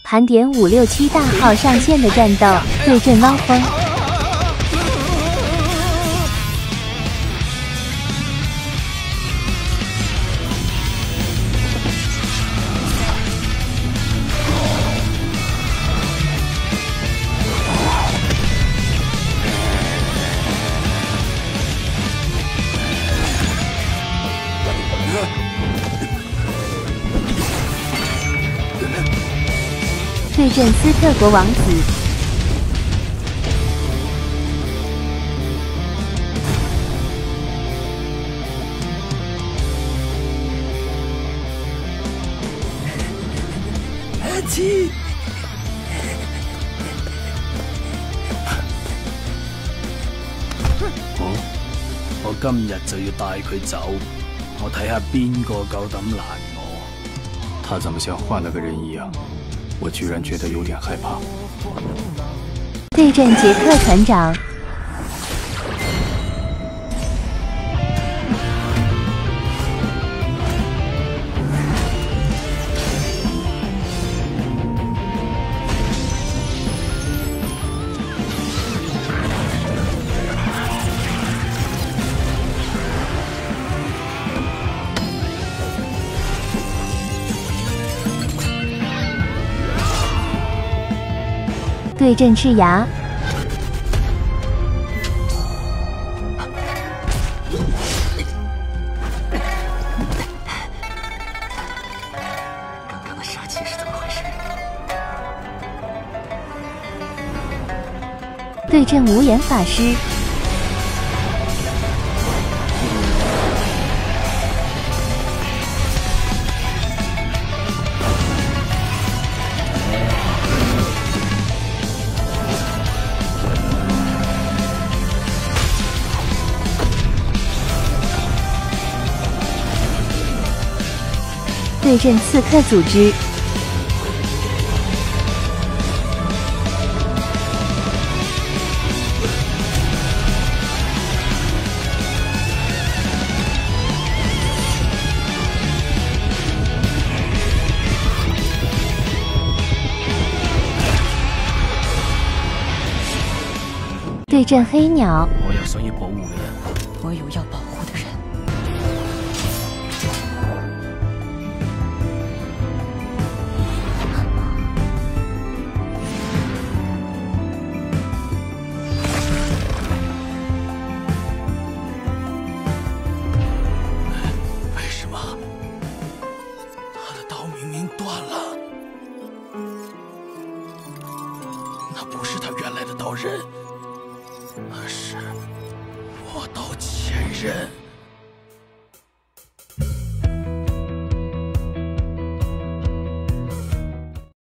盘点5、6、7大号上线的战斗，对阵汪峰。对阵斯特国王子。 七。好，我今日就要帶佢走，我睇下邊個夠膽攔我。 他怎麼像換了個人一樣？我居然覺得有點害怕。 对阵杰克船長。对阵赤牙。 刚刚的杀气是怎么回事？ 对阵无言法师。对阵刺客组织。对阵黑鸟。 我有想要保護嘅人， 我有要保護的人。 为什么他的刀明明断了？那不是他原来的刀刃，而是魔刀前刃。